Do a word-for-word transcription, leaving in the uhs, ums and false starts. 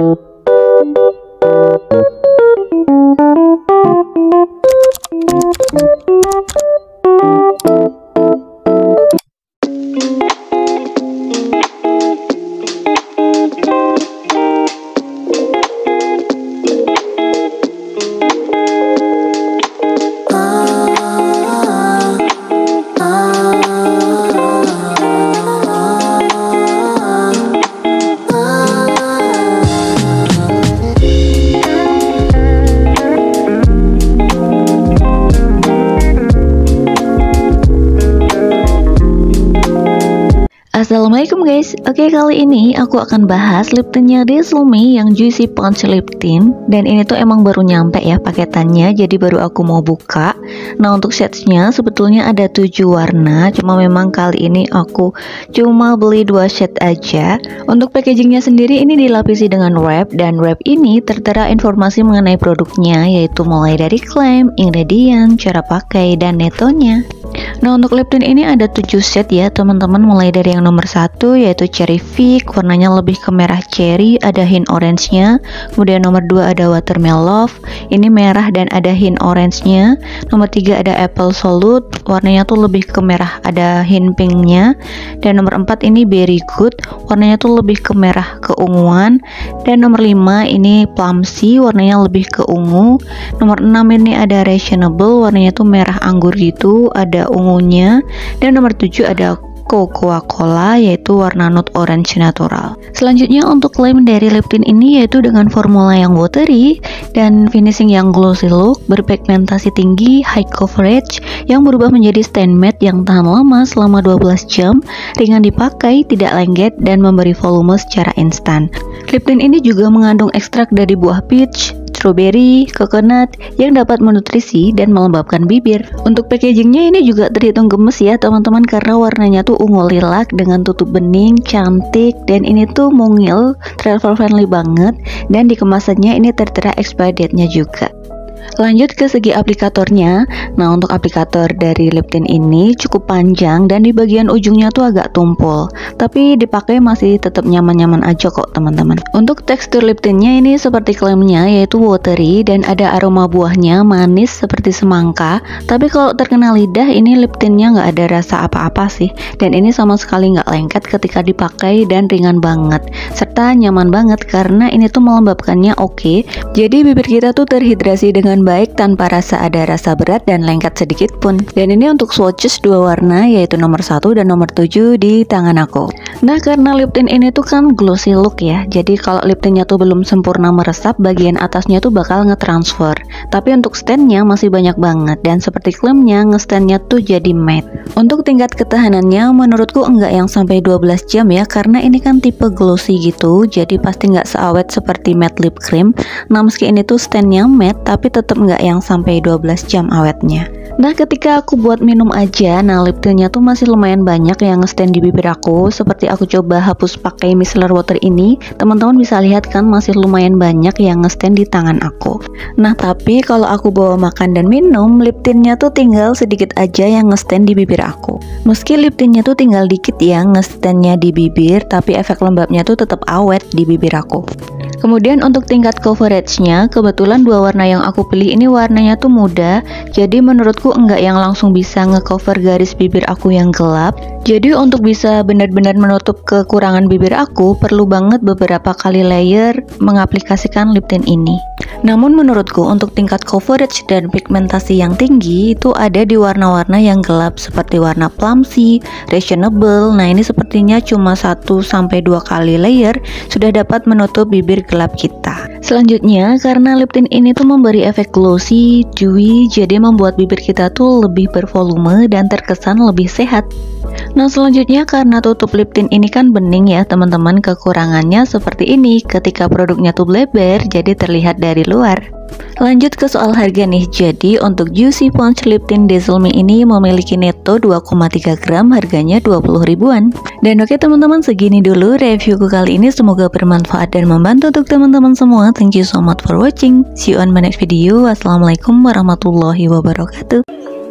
Assalamualaikum guys. Oke, kali ini aku akan bahas lip tintnya Desilme yang Juicy Punch Lip Tint. Dan ini tuh emang baru nyampe ya paketannya, jadi baru aku mau buka. Nah, untuk shadesnya sebetulnya ada tujuh warna, cuma memang kali ini aku cuma beli dua shade aja. Untuk packagingnya sendiri ini dilapisi dengan wrap, dan wrap ini tertera informasi mengenai produknya, yaitu mulai dari klaim, ingredient, cara pakai, dan netonya. Nah, untuk lip tint ini ada tujuh shade ya teman-teman, mulai dari yang nomor satu yaitu Cherry Fig, warnanya lebih ke merah cherry, ada hint orange-nya. Kemudian nomor dua ada Watermelon, ini merah dan ada hint orange-nya. Nomor tiga ada Apple Solute, warnanya tuh lebih ke merah, ada hint pink-nya. Dan nomor empat ini Berry Good, warnanya tuh lebih ke merah keunguan. Dan nomor lima ini Plumsy, warnanya lebih ke ungu. Nomor enam ini ada Reasonable, warnanya tuh merah anggur gitu, ada ungunya. Dan nomor tujuh ada Coca-Cola, yaitu warna nude orange natural. Selanjutnya untuk klaim dari lip tint ini yaitu dengan formula yang watery dan finishing yang glossy look, berpigmentasi tinggi, high coverage, yang berubah menjadi stain matte yang tahan lama selama dua belas jam, ringan dipakai, tidak lengket, dan memberi volume secara instan. Lip tint ini juga mengandung ekstrak dari buah peach, strawberry, coconut yang dapat menutrisi dan melembabkan bibir. Untuk packagingnya ini juga terhitung gemes ya teman-teman, karena warnanya tuh ungu lilac dengan tutup bening, cantik, dan ini tuh mungil, travel friendly banget, dan di kemasannya ini tertera expiry date-nya juga. Lanjut ke segi aplikatornya. Nah, untuk aplikator dari lip tint ini cukup panjang dan di bagian ujungnya tuh agak tumpul, tapi dipakai masih tetap nyaman-nyaman aja kok teman-teman. Untuk tekstur lip tintnya ini seperti klaimnya, yaitu watery dan ada aroma buahnya manis seperti semangka. Tapi kalau terkena lidah ini lip tintnya nggak ada rasa apa-apa sih, dan ini sama sekali nggak lengket ketika dipakai dan ringan banget serta nyaman banget karena ini tuh melembabkannya oke. Jadi bibir kita tuh terhidrasi dengan baik tanpa rasa ada rasa berat dan lengket sedikit pun. Dan ini untuk swatches dua warna, yaitu nomor satu dan nomor tujuh di tangan aku. Nah, karena lip tint ini tuh kan glossy look ya, jadi kalau lip tintnya tuh belum sempurna meresap, bagian atasnya tuh bakal ngetransfer. Tapi untuk standnya masih banyak banget, dan seperti klaimnya ngestandnya tuh jadi matte. Untuk tingkat ketahanannya menurutku enggak yang sampai dua belas jam ya, karena ini kan tipe glossy gitu, jadi pasti nggak seawet seperti matte lip cream. Nah, meski ini tuh standnya matte, tapi tetap nggak yang sampai dua belas jam awetnya. Nah, ketika aku buat minum aja, nah lip tintnya tuh masih lumayan banyak yang nge-stand di bibir aku. Seperti aku coba hapus pakai micellar water ini, teman-teman bisa lihat kan masih lumayan banyak yang nge-stand di tangan aku. Nah, tapi kalau aku bawa makan dan minum, lip tintnya tuh tinggal sedikit aja yang nge-stand di bibir aku. Meski lip tintnya tuh tinggal dikit yang nge-standnya di bibir, tapi efek lembabnya tuh tetap awet di bibir aku. Kemudian untuk tingkat coveragenya, kebetulan dua warna yang aku pilih ini warnanya tuh muda, jadi menurutku enggak yang langsung bisa ngecover garis bibir aku yang gelap. Jadi untuk bisa benar-benar menutup kekurangan bibir aku, perlu banget beberapa kali layer mengaplikasikan lip tint ini. Namun menurutku untuk tingkat coverage dan pigmentasi yang tinggi itu ada di warna-warna yang gelap seperti warna Plumsy, Reasonable. Nah, ini sepertinya cuma satu sampai dua kali layer sudah dapat menutup bibir gelap kita. Selanjutnya, karena lip tint ini tuh memberi efek glossy, dewy, jadi membuat bibir kita tuh lebih bervolume dan terkesan lebih sehat. Nah, selanjutnya karena tutup lip tint ini kan bening ya teman-teman, kekurangannya seperti ini ketika produknya tuh bleber jadi terlihat dari luar. Lanjut ke soal harga nih. Jadi untuk Juicy Punch Lip Tint Desilme ini memiliki neto dua koma tiga gram, harganya dua puluh ribuan. Dan oke teman-teman, segini dulu reviewku kali ini, semoga bermanfaat dan membantu untuk teman-teman semua. Thank you so much for watching. See you on my next video. Wassalamualaikum warahmatullahi wabarakatuh.